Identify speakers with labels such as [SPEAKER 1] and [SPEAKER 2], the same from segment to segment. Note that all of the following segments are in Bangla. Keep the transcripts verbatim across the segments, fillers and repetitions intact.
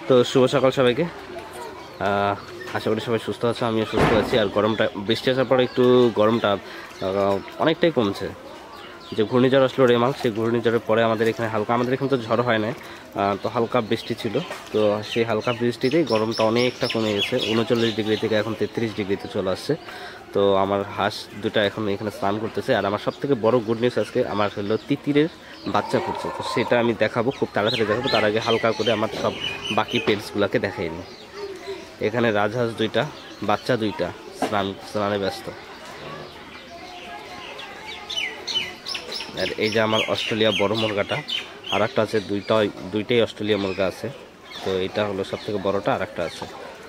[SPEAKER 1] তো শুভ সকাল সবাইকে। আশা করি সবাই সুস্থ আছে, আমিও সুস্থ আছি। আর গরমটা বৃষ্টি আসার পরে একটু গরমটা অনেকটাই কমছে। যে ঘূর্ণিঝড় আসলো রেমাল, সেই ঘূর্ণিঝড়ের পরে আমাদের এখানে হালকা, আমাদের এখানে তো ঝড় হয় না, তো হালকা বৃষ্টি ছিল। তো সেই হালকা বৃষ্টিতেই গরমটা অনেকটা কমে গেছে, উনচল্লিশ ডিগ্রি থেকে এখন তেত্রিশ ডিগ্রিতে চলে আসছে। তো আমার হাঁস দুটা এখন এখানে স্নান করতেছে। আর আমার সব থেকে বড় গুড নিউজ আজকে আমার হলো তিতিরের বাচ্চা ফুটছে, তো সেটা আমি দেখাবো, খুব তাড়াতাড়ি দেখাবো। তার আগে হালকা করে আমার সব বাকি পেটসগুলোকে দেখাই নিই। এখানে রাজহাঁস দুইটা, বাচ্চা দুইটা স্নান স্নানে ব্যস্ত। আর এই যে আমার অস্ট্রেলিয়া বড় মুরগাটা, আর একটা আছে, দুইটা দুইটাই অস্ট্রেলিয়া মুরগা আছে। তো এটা হলো সব থেকে বড়টা, আর একটা আছে।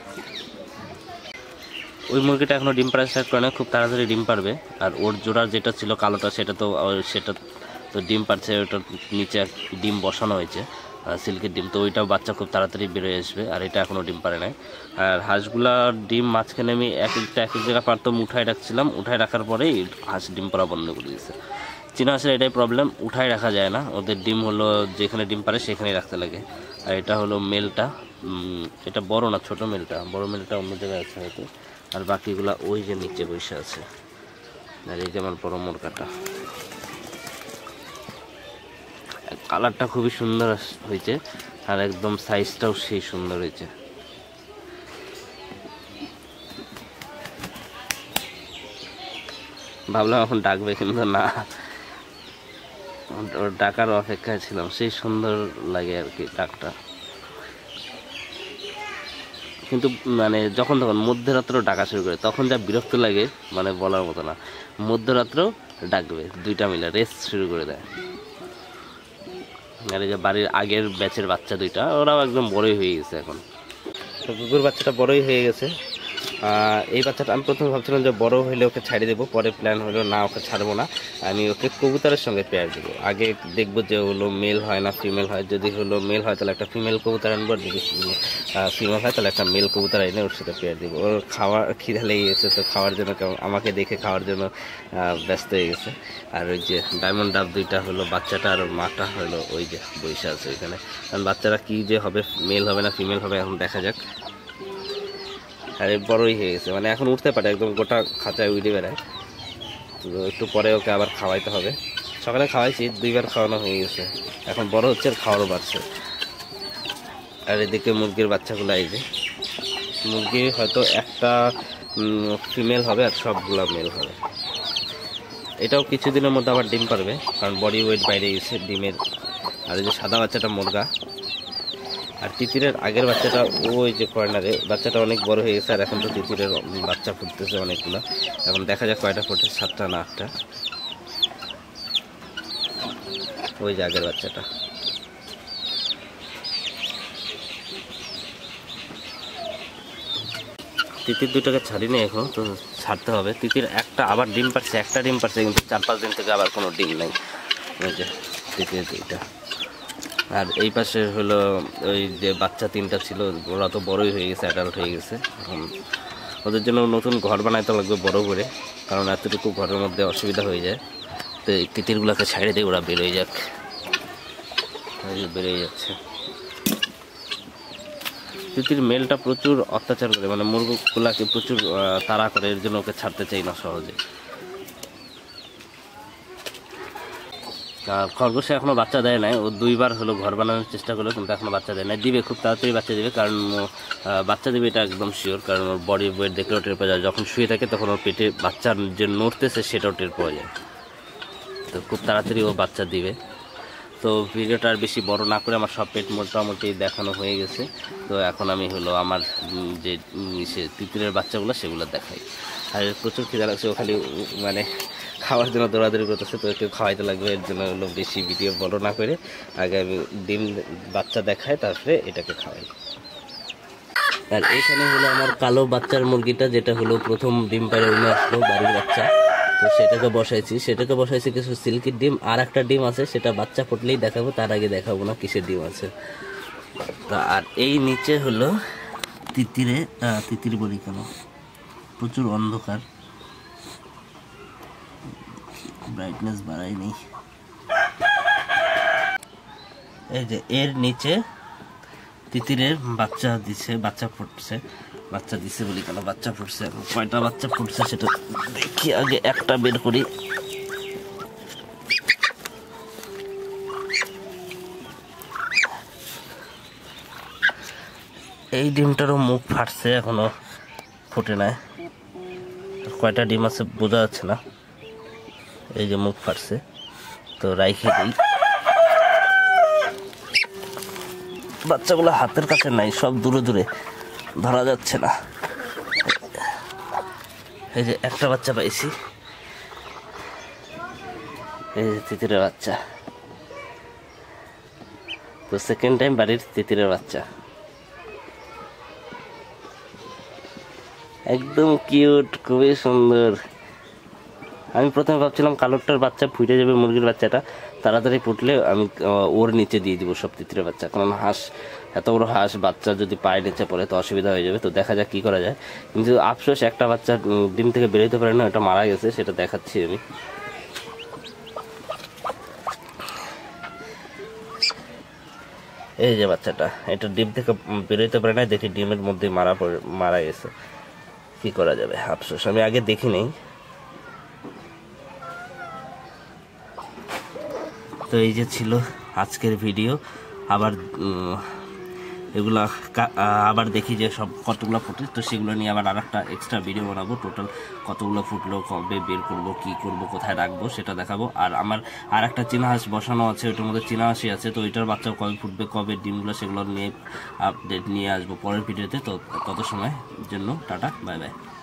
[SPEAKER 1] ওই মুরগিটা এখনও ডিম পাড়া স্টার্ট করে না, খুব তাড়াতাড়ি ডিম পারবে। আর ওর জোড়ার যেটা ছিল কালোটা, সেটা তো সেটা তো ডিম পারছে, ওটার নিচে ডিম বসানো হয়েছে, সিল্কের ডিম। তো ওইটাও বাচ্চা খুব তাড়াতাড়ি বেরোয় আসবে। আর এটা এখনও ডিম পারে নাই। আর হাঁসগুলার ডিম মাঝখানে আমি এক একটা এক এক জায়গায় পারতাম, উঠায় রাখছিলাম, উঠায় রাখার পরেই হাঁস ডিম পাড়া বন্ধ করে দিয়েছে। চীনা হাঁসের এটাই প্রবলেম, উঠায় রাখা যায় না, ওদের ডিম হলো যেখানে ডিম পারে সেখানেই রাখতে লাগে। আর এটা হলো মেলটা, এটা বড় না, ছোট মেলটা, বড় মেলটা অন্য জায়গায় আছে হয়তো। আর বাকিগুলা ওই যে নিচে বসে আছে। আর এই যে আমার বড় মুরগাটা, কালারটা খুবই সুন্দর হয়েছে, আর একদম সাইজটাও সেই সুন্দর হয়েছে। ভাবলাম এখন ডাকবে, কিন্তু না, ওর ডাকার অপেক্ষায় ছিলাম। সেই সুন্দর লাগে আর কি ডাকটা। কিন্তু মানে যখন তখন মধ্যরাত্রেও ডাকা শুরু করে, তখন যা বিরক্ত লাগে মানে বলার মতো না। মধ্যরাত্রেও ডাকবে, দুইটা মিলে রেস শুরু করে দেয়। আর এই যে বাড়ির আগের ব্যাচের বাচ্চা দুইটা, ওরাও একদম বড়ই হয়ে গেছে এখন। তো কুকুর বাচ্চাটা বড়ই হয়ে গেছে। এই বাচ্চাটা আমি প্রথমে ভাবছিলাম যে বড় হইলে ওকে ছাড়িয়ে দেবো, পরে প্ল্যান হলো না, ওকে ছাড়বো না, আমি ওকে কবুতরের সঙ্গে পেয়ার দেবো। আগে দেখবো যে হলো মেল হয় না ফিমেল হয়। যদি হলো মেল হয় তাহলে একটা ফিমেল কবুতর আনবো, যদি ফিমেল হয় তাহলে একটা মেল কবুতর এনে ওর সাথে পেয়ার দেবো। ওর খাওয়ার খিদা লেগে গেছে, তো খাওয়ার জন্য আমাকে দেখে খাওয়ার জন্য ব্যস্ত হয়ে গেছে। আর ওই যে ডায়মন্ড ডাব দুইটা হলো বাচ্চাটা, আর ওর মাটা হলো ওই যে বসে আছে এখানে। কারণ বাচ্চারা কি যে হবে, মেল হবে না ফিমেল হবে, এখন দেখা যাক। আর বড়ই হয়ে গেছে, মানে এখন উঠতে পারে, একদম গোটা খাঁচায় উঠে বেড়ায়। তো একটু পরে ওকে আবার খাওয়াইতে হবে। সকালে খাওয়াইছি, দুইবার খাওয়ানো হয়ে গেছে, এখন বড় হচ্ছে, আর খাওয়ারও বাড়ছে। আর এদিকে মুরগির বাচ্চাগুলো, এই যে মুরগি হয়তো একটা ফিমেল হবে আর সবগুলা মেল হবে। এটাও কিছুদিনের মধ্যে আবার ডিম পারবে, কারণ বডি ওয়েট বাইরে গেছে ডিমের। আর এই যে সাদা বাচ্চাটা মুরগা, আর তিতিরের আগের বাচ্চাটা ওই যে কর্নারে, বাচ্চাটা অনেক বড় হয়ে গেছে। আর এখন তো তিতিরের বাচ্চা ফুটতেছে অনেকগুলো, এখন দেখা যাক কয়টা ফুটে, সাতটা না আটটা। ওই যে আগের বাচ্চাটা। তিতির দুটাকে ছাড়িনি এখন, তো ছাড়তে হবে। তিতির একটা আবার ডিম পারছে, একটা ডিম পারছে, কিন্তু চার পাঁচ দিন থেকে আবার কোনো ডিম নেই। ওই যে তিতির দুইটা। আর এই পাশে হলো ওই যে বাচ্চা তিনটা ছিল, ওরা তো বড়ই হয়ে গেছে, অ্যাডাল্ট হয়ে গেছে। এখন ওদের জন্য নতুন ঘর বানাইতে লাগবে বড় করে, কারণ এতটুকু ঘরের মধ্যে অসুবিধা হয়ে যায়। তো এই তিতিরগুলোকে ছাড়ে দিয়ে ওরা বেরোয় যাক। বেরোয় যাচ্ছে। তিতির মেলটা প্রচুর অত্যাচার করে, মানে মুরগগুলাকে প্রচুর তাড়া করে, এর জন্য ওকে ছাড়তে চাই না সহজে। আর খরগোশে এখনও বাচ্চা দেয় নাই, ও দুইবার হলো ঘর বানানোর চেষ্টা করলো, কিন্তু এখনও বাচ্চা দেয় নাই। দিবে, খুব তাড়াতাড়ি বাচ্চা দিবে, কারণ বাচ্চা দিবে এটা একদম শিওর। কারণ ওর বডি ওয়েট দেখলেও টের পাওয়া যায়, যখন শুয়ে থাকে তখন ওর পেটে বাচ্চার যে নড়তেছে সেটাও টের পাওয়া যায়। তো খুব তাড়াতাড়ি ও বাচ্চা দিবে। তো ভিডিওটা আর বেশি বড় না করে আমার সব পেট মোটামুটি দেখানো হয়ে গেছে। তো এখন আমি হলো আমার যে তিতিরের বাচ্চাগুলো সেগুলো দেখাই। আর প্রচুর খিদা লাগছে, ও খালি মানে খাওয়ার জন্য দৌড়াদৌড়ি করতেছে, তো একটু খাওয়াইতে লাগবে। এর জন্য হলো বেশি ভিডিও বড় না করে আগে আমি ডিম বাচ্চা দেখাই, তারপরে এটাকে খাওয়াই। আর এখানে হলো আমার কালো বাচ্চার মুরগিটা, যেটা হলো প্রথম ডিম পাড়ে উঠে আসলো বাড়ির বাচ্চা। তো সেটাকে বসাইছি সেটাকে বসাইছি কিছু সিল্কির ডিম, আর একটা ডিম আছে, সেটা বাচ্চা ফুটলেই দেখাবো, তার আগে দেখাবো না কিসের ডিম আছে। তো আর এই নিচে হলো তিতিরে, তিতির বলি কেন, প্রচুর অন্ধকার, ব্রাইটনেস বাড়াই নেই। এই যে এর নিচে তিতিরের বাচ্চা দিছে, বাচ্চা ফুটছে, বাচ্চা দিছে বলি কেন, বাচ্চা ফুটছে। কয়টা বাচ্চা ফুটছে সেটা দেখি, আগে একটা বের করি। এই ডিমটারও মুখ ফাটছে, এখনো ফুটে নাই। কয়টা ডিম আছে বোঝা যাচ্ছে না, এই যে মুখ ফাটছে। তো রাইখে দিই। বাচ্চাগুলো হাতের কাছে নাই, সব দূরে দূরে, ধরা যাচ্ছে না। এই যে একটা বাচ্চা পাইছি, এই যে তিতিরের বাচ্চা। তো সেকেন্ড টাইম বাড়ির তিতিরের বাচ্চা, একদম কিউট, খুবই সুন্দর। আমি প্রথমে ভাবছিলাম কালোরটার বাচ্চা ফুটে যাবে, মুরগির বাচ্চাটা তাড়াতাড়ি ফুটলে আমি ওর নিচে দিয়ে দিব সব তিতিরের বাচ্চা, কারণ হাঁস, এত বড় হাঁস বাচ্চা যদি পায়ের নিচে পড়ে তো অসুবিধা হয়ে যাবে। তো দেখা যাক কী করা যায়। কিন্তু আফসোস একটা বাচ্চা ডিম থেকে বেরোতে পারে না, ওটা মারা গেছে, সেটা দেখাচ্ছি আমি। এই যে বাচ্চাটা, এটা ডিম থেকে বেরোতে পারে না, দেখি ডিমের মধ্যে মারা পড়ে মারা গেছে। কি করা যাবে, আফসোস, আমি আগে দেখি নেই। তো এই যে ছিল আজকের ভিডিও। আবার এগুলা আবার দেখি যে সব কতগুলো ফুটে, তো সেগুলো নিয়ে আবার আর একটা এক্সট্রা ভিডিও বানাবো। টোটাল কতগুলো ফুটলো, কবে বের করব, কি করব, কোথায় রাখবো সেটা দেখাবো। আর আমার আর একটা চীনা হাঁস বসানো আছে, ওইটার মধ্যে চীনা হাঁসই আছে। তো ওইটার বাচ্চা কবে ফুটবে, কবে ডিমগুলো, সেগুলো নিয়ে আপডেট নিয়ে আসবো পরের ভিডিওতে। তো তত সময় জন্য টাটা, বাই বাই।